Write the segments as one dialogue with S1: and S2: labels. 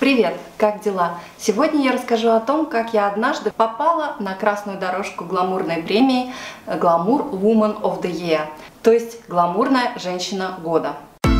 S1: Привет, как дела? Сегодня я расскажу о том, как я однажды попала на красную дорожку гламурной премии Glamour Woman of the Year, то есть гламурная женщина года.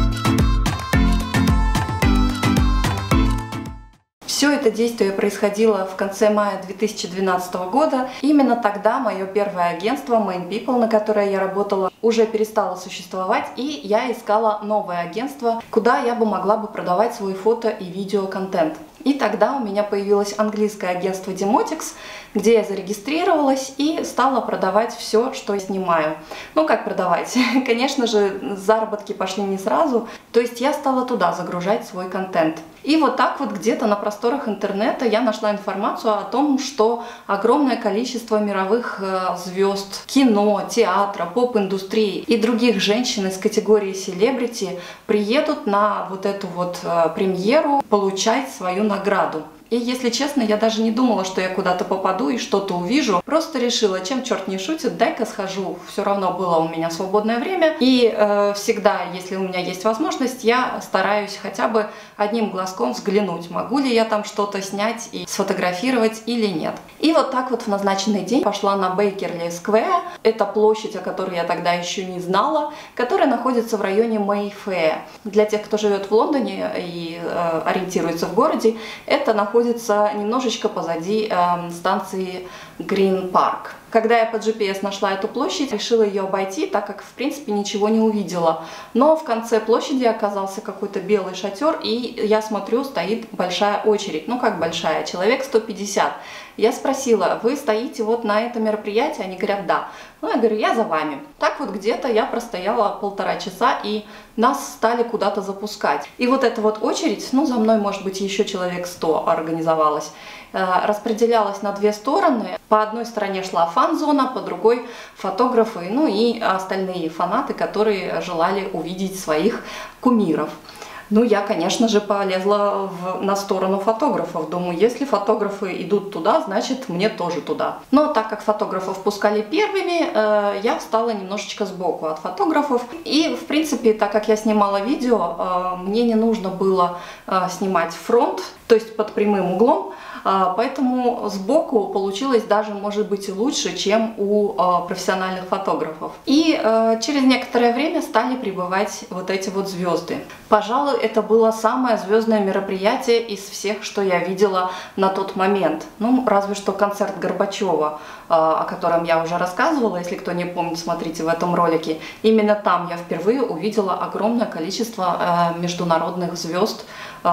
S1: Все это действие происходило в конце мая 2012 года. Именно тогда мое первое агентство Main People, на которое я работала, уже перестало существовать, и я искала новое агентство, куда я могла бы продавать свой фото и видео-контент. И тогда у меня появилось английское агентство Demotics, где я зарегистрировалась и стала продавать все, что я снимаю. Ну, как продавать? Конечно же, заработки пошли не сразу, то есть я стала туда загружать свой контент. И вот так вот где-то на просторах интернета я нашла информацию о том, что огромное количество мировых звезд кино, театра, поп-индустрии и других женщин из категории селебрити приедут на вот эту вот премьеру получать свою награду. И если честно, я даже не думала, что я куда-то попаду и что-то увижу. Просто решила, чем черт не шутит, дай-ка схожу. Все равно было у меня свободное время. И всегда, если у меня есть возможность, я стараюсь хотя бы одним глазком взглянуть, могу ли я там что-то снять и сфотографировать или нет. И вот так вот в назначенный день пошла на Бейкерли Сквер. Это площадь, о которой я тогда еще не знала, которая находится в районе Мэйфэя. Для тех, кто живет в Лондоне и ориентируется в городе, это находится немножечко позади станции Green Park. Когда я по GPS нашла эту площадь, решила ее обойти, так как, в принципе, ничего не увидела. Но в конце площади оказался какой-то белый шатер, и я смотрю, стоит большая очередь. Ну, как большая, человек 150. Я спросила, вы стоите вот на это мероприятие? Они говорят, да. Ну, я говорю, я за вами. Так вот где-то я простояла 1,5 часа, и нас стали куда-то запускать. И вот эта вот очередь, ну, за мной, может быть, еще человек 100 организовалась, распределялась на две стороны. По одной стороне шла фан-зона, по другой фотографы, ну и остальные фанаты, которые желали увидеть своих кумиров. Ну, я, конечно же, полезла на сторону фотографов. Думаю, если фотографы идут туда, значит, мне тоже туда. Но так как фотографов пускали первыми, я встала немножечко сбоку от фотографов. И, в принципе, так как я снимала видео, мне не нужно было снимать фронт, то есть под прямым углом. Поэтому сбоку получилось даже, может быть, и лучше, чем у профессиональных фотографов. И через некоторое время стали прибывать вот эти вот звезды. Пожалуй, это было самое звездное мероприятие из всех, что я видела на тот момент. Ну, разве что концерт Горбачева, о котором я уже рассказывала. Если кто не помнит, смотрите в этом ролике. Именно там я впервые увидела огромное количество международных звезд,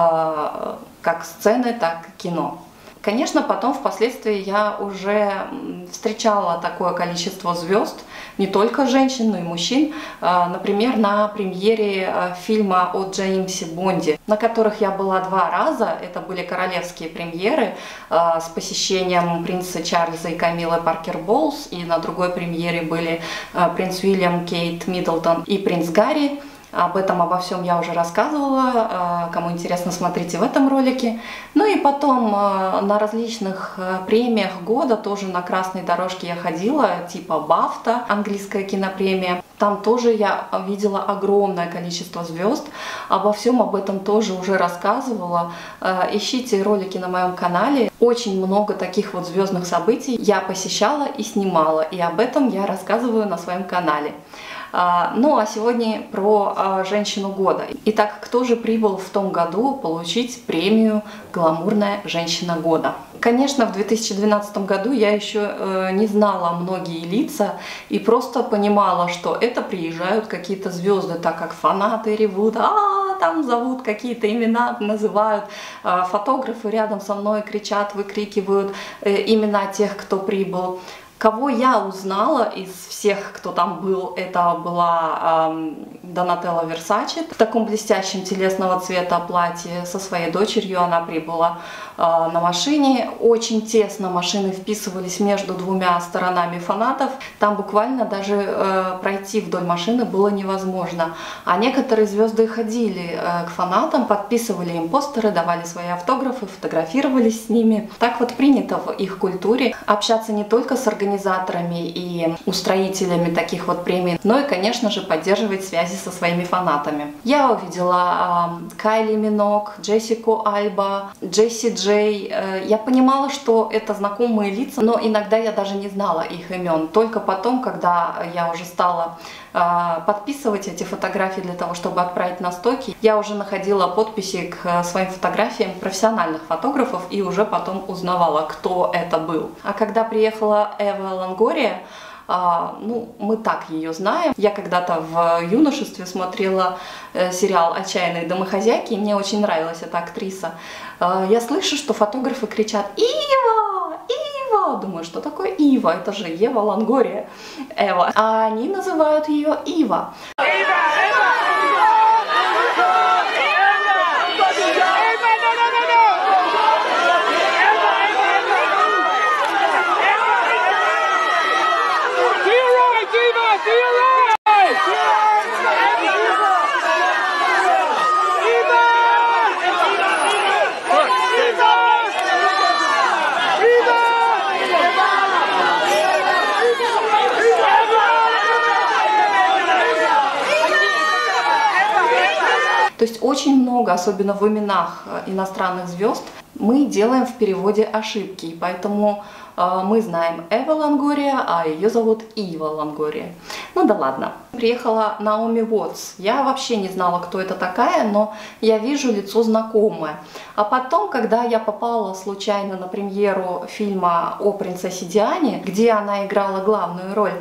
S1: как сцены, так и кино. Конечно, потом впоследствии я уже встречала такое количество звезд, не только женщин, но и мужчин. Например, на премьере фильма о Джеймсе Бонде, на которых я была 2 раза. Это были королевские премьеры с посещением принца Чарльза и Камилы Паркер Боулс. И на другой премьере были принц Уильям, Кейт Миддлтон и принц Гарри. Об этом, обо всем я уже рассказывала, кому интересно, смотрите в этом ролике. Ну и потом на различных премиях года, тоже на красной дорожке я ходила, типа BAFTA, английская кинопремия. Там тоже я видела огромное количество звезд, обо всем об этом тоже уже рассказывала. Ищите ролики на моем канале, очень много таких вот звездных событий я посещала и снимала, и об этом я рассказываю на своем канале. Ну а сегодня про женщину года. Итак, кто же прибыл в том году получить премию «Гламурная женщина года»? Конечно, в 2012 году я еще не знала многие лица и просто понимала, что это приезжают какие-то звезды, так как фанаты ревут, там зовут какие-то имена, называют, фотографы рядом со мной кричат, выкрикивают имена тех, кто прибыл. Кого я узнала из всех, кто там был, это была Донателла Версаче в таком блестящем телесного цвета платье со своей дочерью. Она прибыла на машине. Очень тесно машины вписывались между 2 сторонами фанатов. Там буквально даже пройти вдоль машины было невозможно. А некоторые звезды ходили к фанатам, подписывали им постеры, давали свои автографы, фотографировались с ними. Так вот принято в их культуре общаться не только с организацией организаторами и устроителями таких вот премий, но и, конечно же, поддерживать связи со своими фанатами. Я увидела Кайли Миног, Джессику Альба, Джесси Джей. Я понимала, что это знакомые лица, но иногда я даже не знала их имен. Только потом, когда я уже стала подписывать эти фотографии для того, чтобы отправить на стоки, я уже находила подписи к своим фотографиям профессиональных фотографов и уже потом узнавала, кто это был. А когда приехала Эва Лонгория, ну, мы так ее знаем. Я когда-то в юношестве смотрела сериал «Отчаянные домохозяйки», и мне очень нравилась эта актриса. Я слышу, что фотографы кричат «Ива! Ива!» Думаю, что такое Ива? Это же Ева Лонгория, Эва. А они называют ее Ива. То есть очень много, особенно в именах иностранных звезд, мы делаем в переводе ошибки, и поэтому мы знаем Эва Лонгория, а ее зовут Ива Лонгория. Ну да ладно. Приехала Наоми Уотс. Я вообще не знала, кто это такая, но я вижу лицо знакомое. А потом, когда я попала случайно на премьеру фильма о принцессе Диане, где она играла главную роль,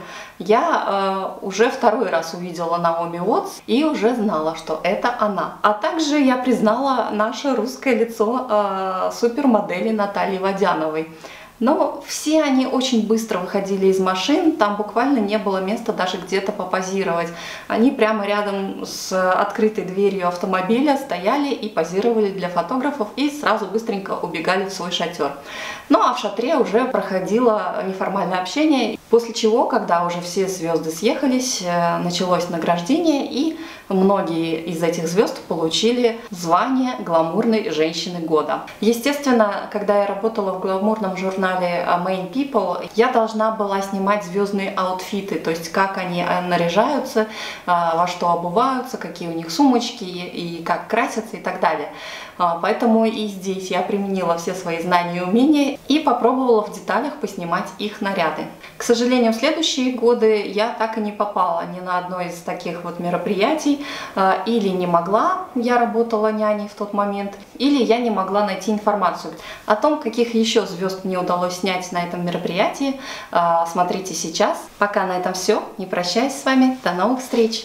S1: я уже второй раз увидела Наоми Уотс и уже знала, что это она. А также я признала наше русское лицо супермодели Натальи Водяновой. Но все они очень быстро выходили из машин, там буквально не было места даже где-то попозировать. Они прямо рядом с открытой дверью автомобиля стояли и позировали для фотографов и сразу быстренько убегали в свой шатер. Ну а в шатре уже проходило неформальное общение, после чего, когда уже все звезды съехались, началось награждение, и многие из этих звезд получили звание гламурной женщины года. Естественно, когда я работала в гламурном журнале Main People, я должна была снимать звездные аутфиты, то есть как они наряжаются, во что обуваются, какие у них сумочки и как красятся и так далее. Поэтому и здесь я применила все свои знания и умения и попробовала в деталях поснимать их наряды. К сожалению, в следующие годы я так и не попала ни на одно из таких вот мероприятий, или не могла, я работала няней в тот момент, или я не могла найти информацию. О том, каких еще звезд мне удалось снять на этом мероприятии, смотрите сейчас. Пока на этом все. Не прощаюсь с вами. До новых встреч!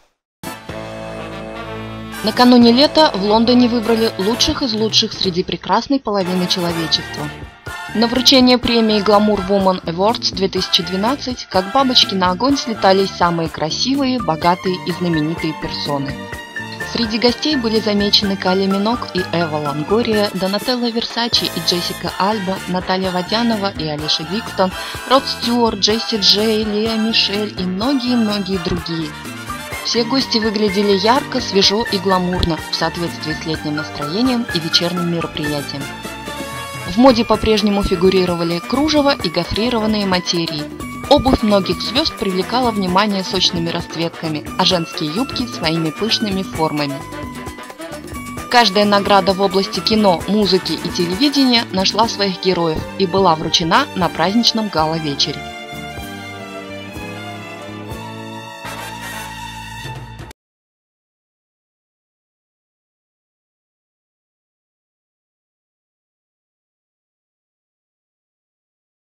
S2: Накануне лета в Лондоне выбрали лучших из лучших среди прекрасной половины человечества. На вручение премии Glamour Woman Awards 2012 как бабочки на огонь слетались самые красивые, богатые и знаменитые персоны. Среди гостей были замечены Кайли Миног и Эва Лонгория, Донателла Версачи и Джессика Альба, Наталья Водянова и Алиша Викстон, Род Стюарт, Джесси Джей, Леа Мишель и многие-многие другие. Все гости выглядели ярко, свежо и гламурно в соответствии с летним настроением и вечерним мероприятием. В моде по-прежнему фигурировали кружево и гофрированные материи. Обувь многих звезд привлекала внимание сочными расцветками, а женские юбки своими пышными формами. Каждая награда в области кино, музыки и телевидения нашла своих героев и была вручена на праздничном гала-вечере.